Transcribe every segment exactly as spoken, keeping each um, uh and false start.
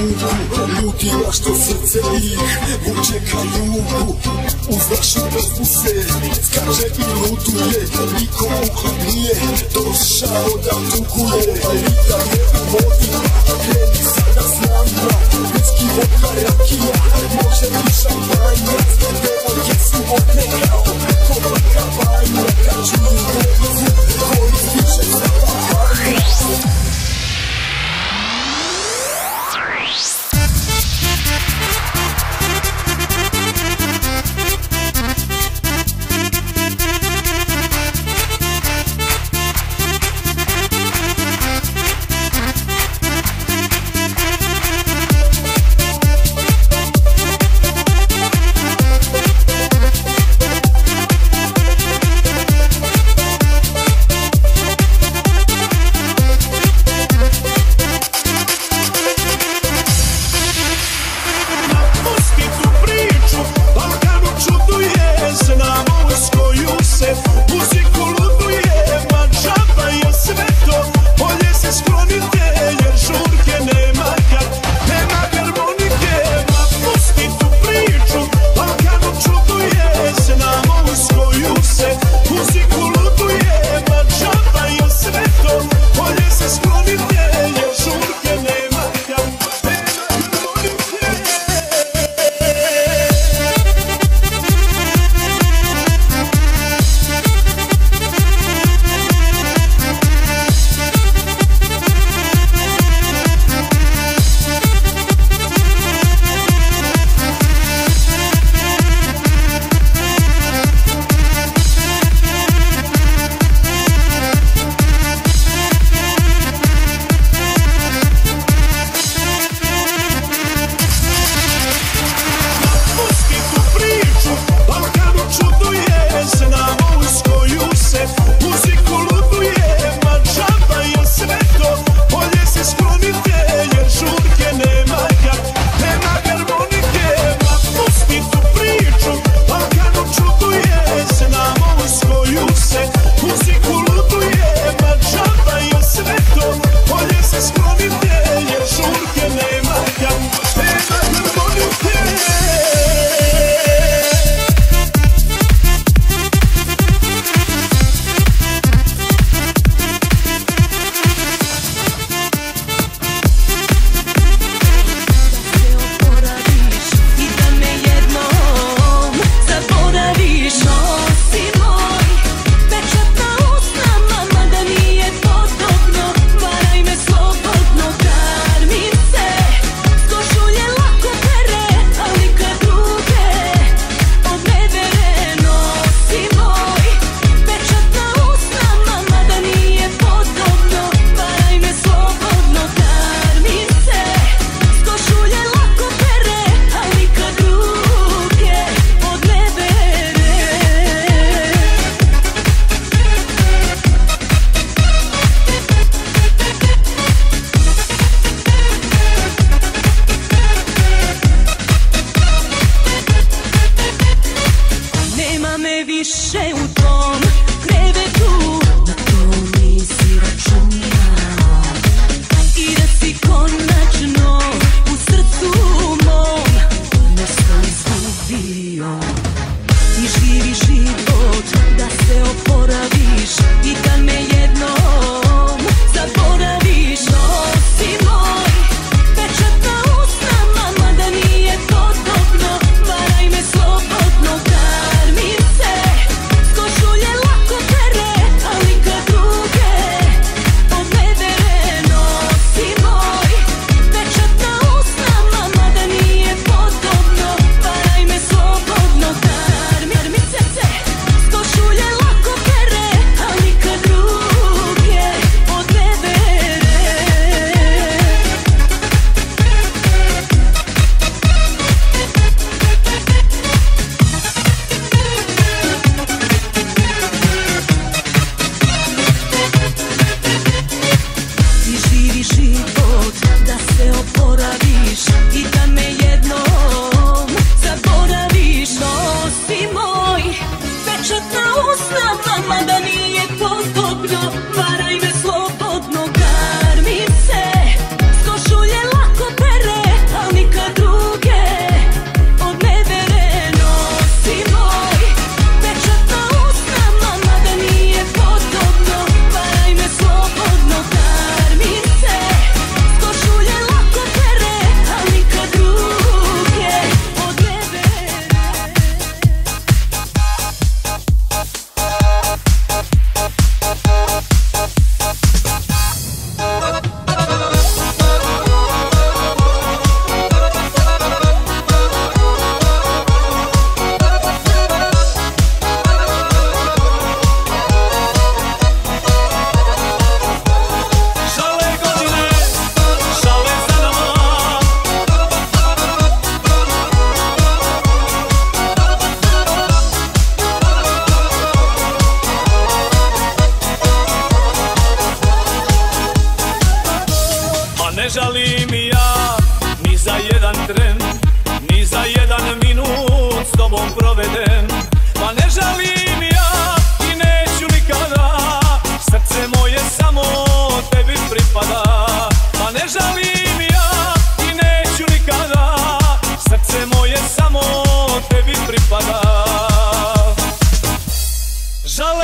tugu, ljudima što srce ih vuče ka jugu. Uz našu pesmu se skače i luduje, niko uhleb nije došao da tuguje. Ritam je u vodi, kreni sada s nama, viski, vodka, rakija, može i šampanjac. Devojke su odnekao, ko baka bajna, kad čuju vodu, koji stiče za papanja.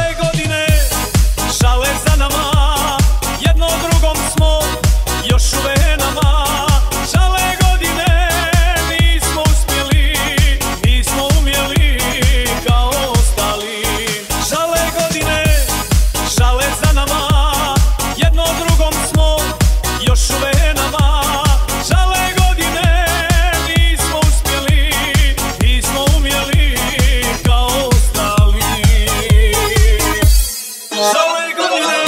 Žale godine, žale za nama, jedno drugom smo još u venama. Žale godine, nismo uspjeli, nismo umjeli kao ostali. Žale godine, žale za nama, jedno drugom smo još u venama. Žale godine, nismo uspjeli, nismo umjeli kao ostali. Žale godine.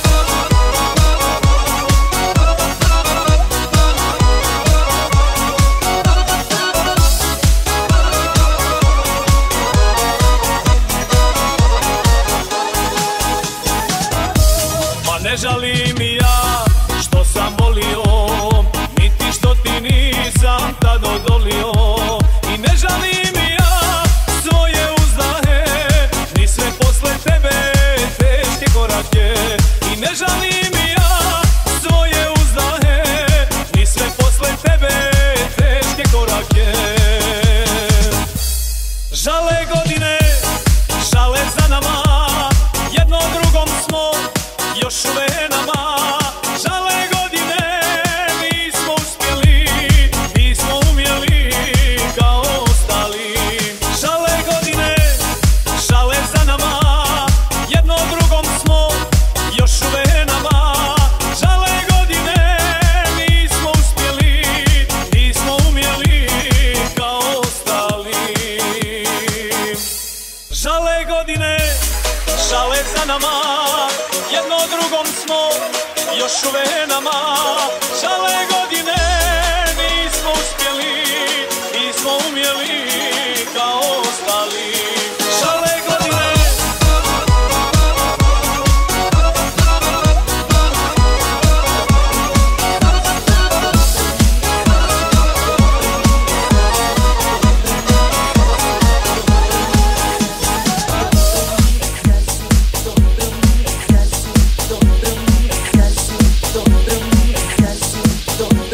Ma ne žalim i ja što sam volio, niti što ti nisam tad odolio. I ne žalim i ja svoje uzdahe, ni sve posle tebe teške korake. I ne žalim i ja svoje uzdahe, ni sve posle tebe teške korake. Žale godine, žale za nama, jedno drugom smo još u venama. Žale godine, nismo uspjeli, nismo umjeli kao ostali. Žale godine, žale za nama, jedno drugom smo još u venama. Žale godine, nismo uspjeli, nismo umjeli kao ostali. Žale godine, žale za nama, jedno drugom smo još u venama. Žale godine, nismo uspjeli, nismo umjeli kao ostali. Žale godine. Don't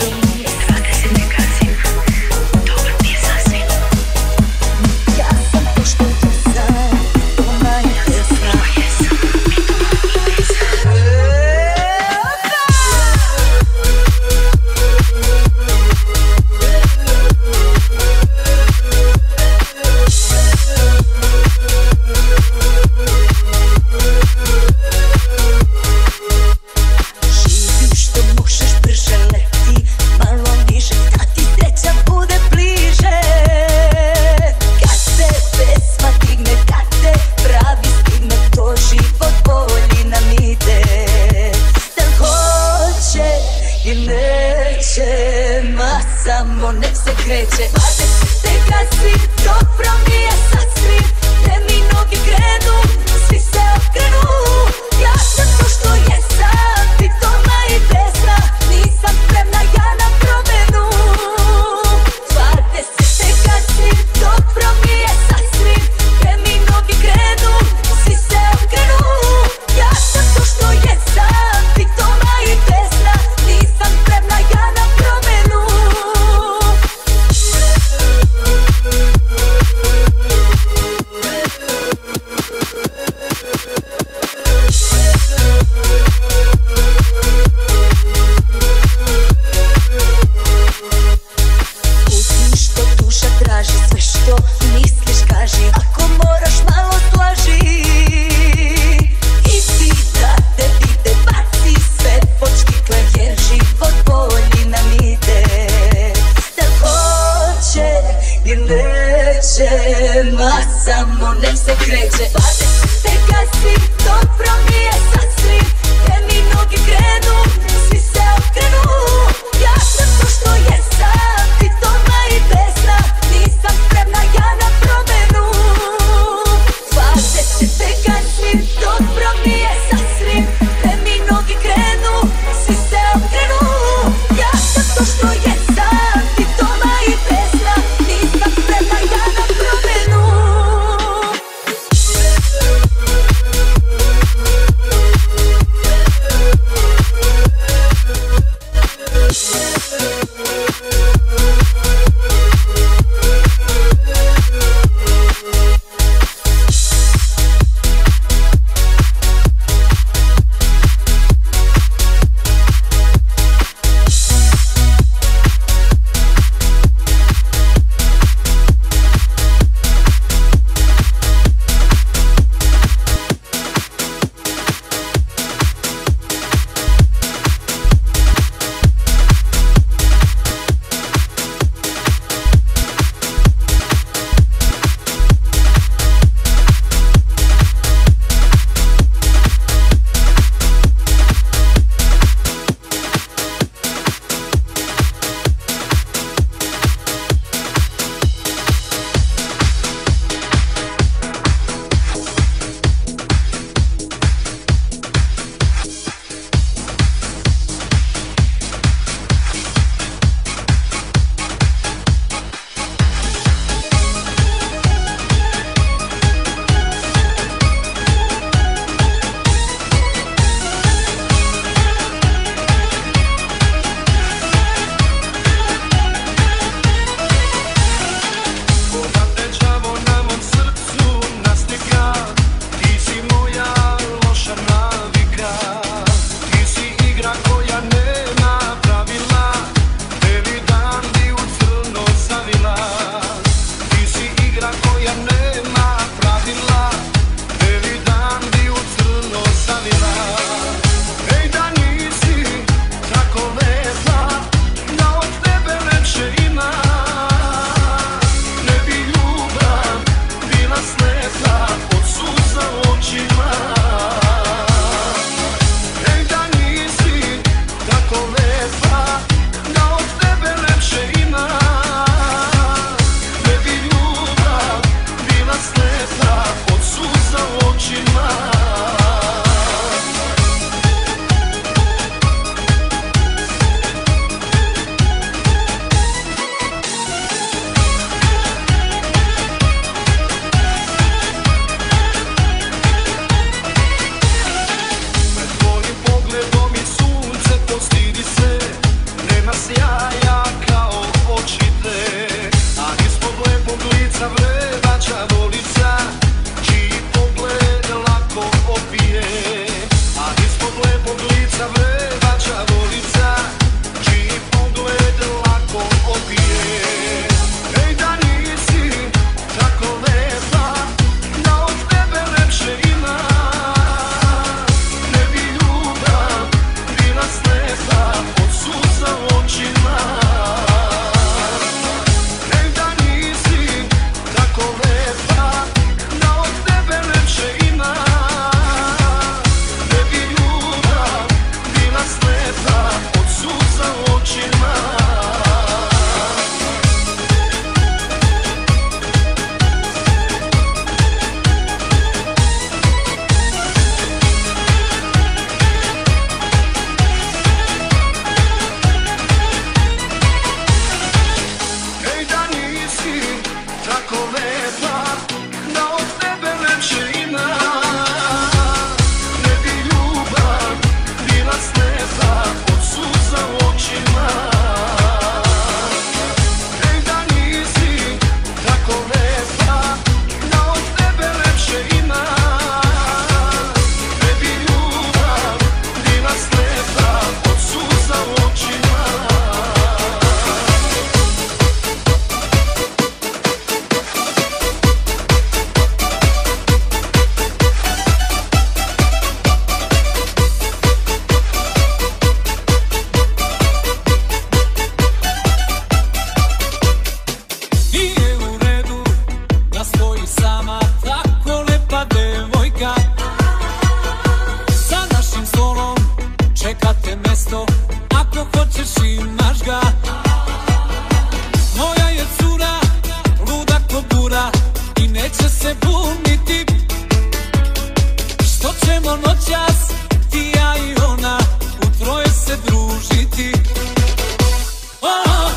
noćas ti ja i ona u troje se družiti. Oh,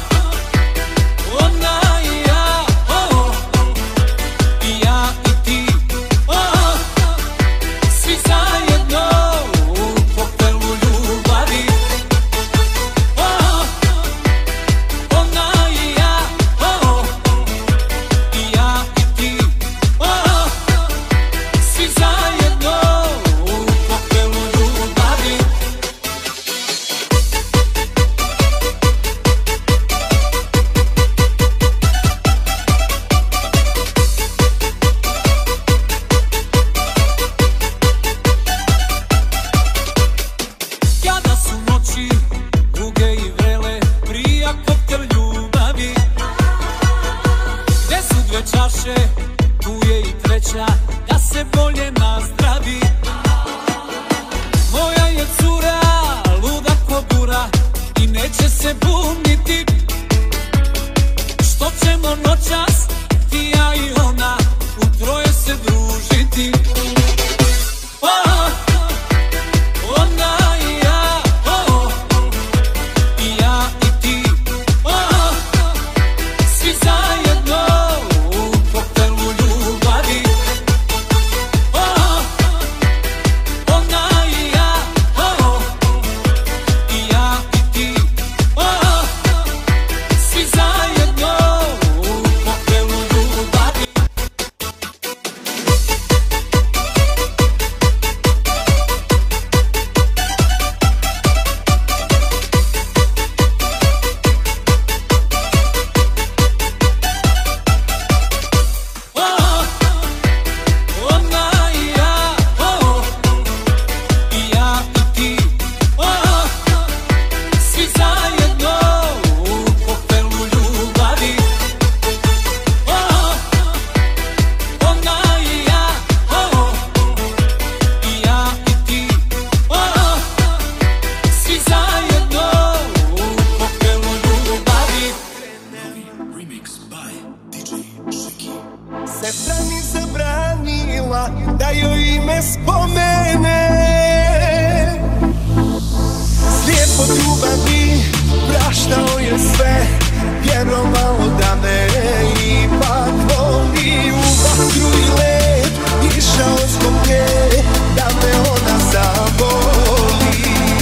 ona i ja, oh, i ja i ti, oh, svi zajedno u kokelu ljubavi. Oh, ona i ja, oh, i ja i ti, oh, svi zajedno u kokelu ljubavi. Kada su noći duge i vrele, prija koktel ljubavi. Gde su dve čaše, tu je i treća, da se bolje nazdravi. Moja je cura, luda ko bura, i neće se buniti. Što ćemo noćas, ti ja i ona, u troje se družiti. Oh, ona i ja, oh, i ja i ti, oh, svi zajedno u kokelu ljubavi. Oh, ona i ja, oh, i ja i ti, oh, svi zajedno u kokelu ljubavi. Oh, ona i ja, oh, i ja i ti, oh, svi zajedno u kokelu ljubavi. Oh, ona i ja, oh, i ja i ti, oh, svi zajedno u kokelu ljubavi. Remix by D J Shiki. Sestra mi zabranila da joj ime spomene. Slijepo ljubavi praštao je sve, vjerovao da me ipak voli. U vatru i led išao zbog nje, da me ona zavoli.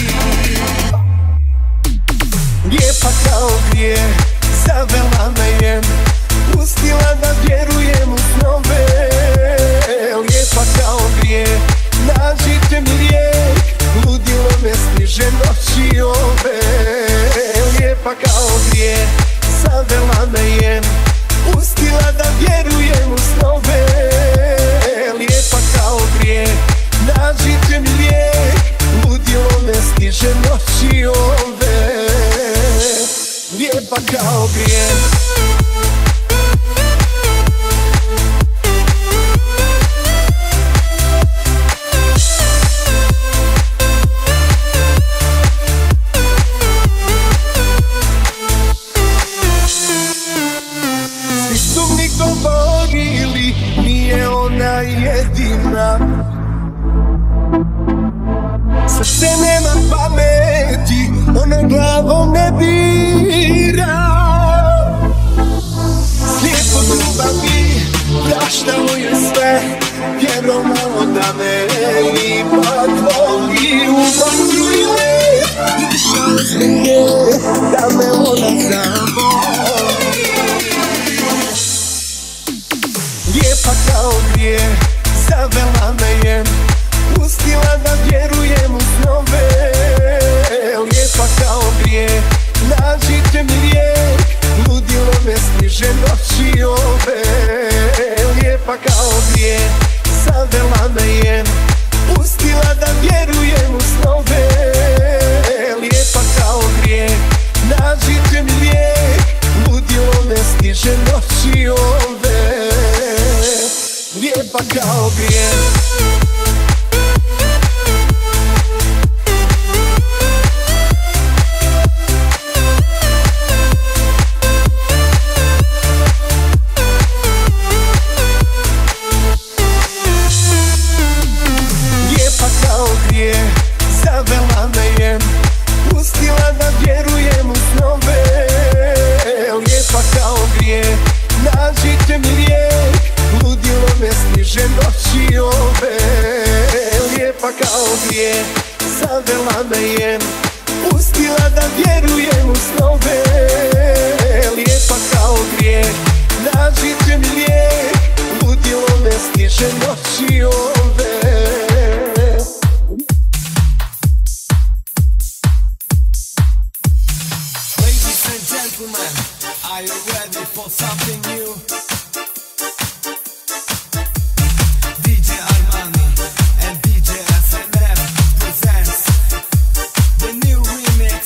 Lijepa kao grije, zavela me je, pustila da vjerujem u snove. Lijepa kao grije, nađite mi lijek, ludilo me stiže noći ove. Lijepa kao grije, zavela me je, pustila da vjerujem u snove. Lijepa kao grije, nađite mi lijek, ludilo me stiže noći ove. Lijepa kao grije. Svi su mi govorili, nije ona jedina. Srce nema pameti, ona glavom ne bira. Slijepo ljubavi praštao je sve, vjerovao da me ipak voli. U vatru i led išao zbog nje, da me ona zavoli. Lijepa kao grije, zavela me je, pustila da vjerujem u snove. Lijepa kao grije, nađite mi lijek, ludilo me stiže noći ove. Lijepa kao grije, zavela me je, pustila da vjerujem u snove. Lijepa kao grije, nađite mi lijek, ludilo me stiže noći ove. Lijepa kao grije. je, zavela me je, pustila da vjerujem u snove. Lijepa kao grijeh, nađite mi lijek, ludilo me stiže noći ove. Ladies and gentlemen, are you ready for something new? D J Armani and D J S M F presents the new remix.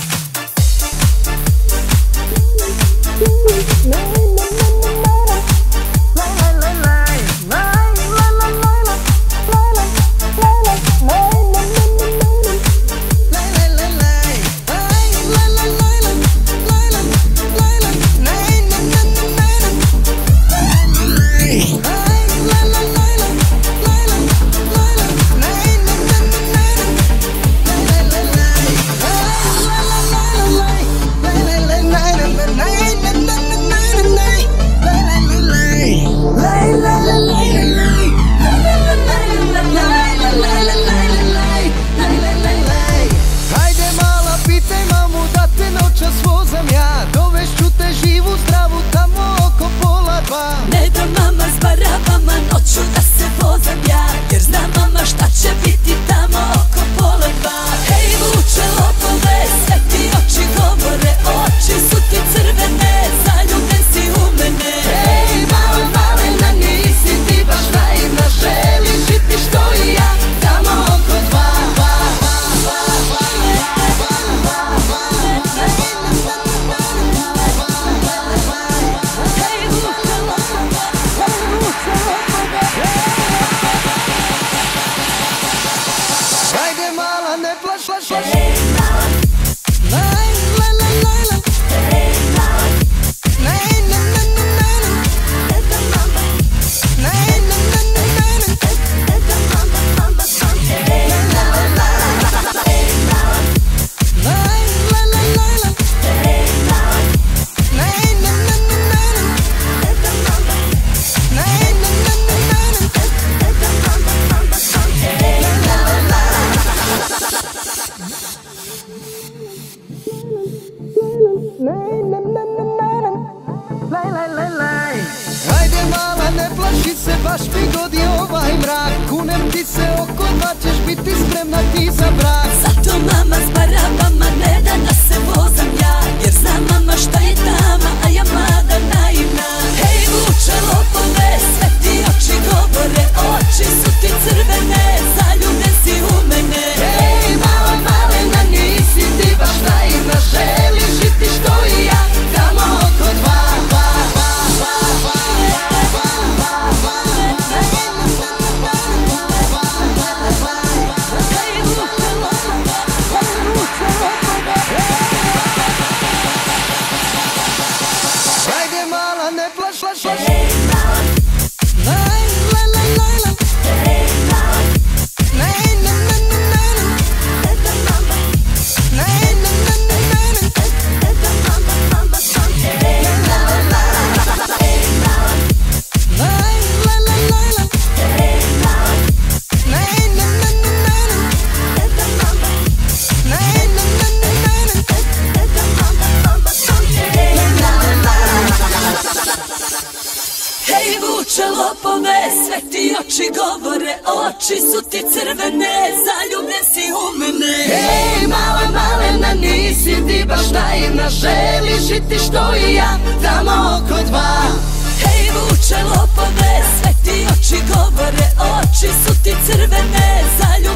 Hajde mala, ne plaši se, baš mi godi ovaj mrak. Kunem ti se oko dva, ćeš biti spremna ti za brak. Zato mama s barabama ne da da se vozam ja, jer znam mama šta je dama, a ja mlada naivna. Hej vuče lopove, sve ti oči govore, oči su ti crvene, zaljubljen si u mene. Hej mala malena, nisi ti baš naivna, želiš žiti što i ja, tamo oko dva. Hajde mala, ne plaš, plaš, plaš. Hej vuče lopove, sve ti oči govore, oči su ti crvene, zaljubljen si u mene. Hej mala malena, nisi ti baš naivna, želiš žiti što i ja, tamo oko dva. Hej vuče lopove, sve ti oči govore, oči su ti crvene, zaljubljen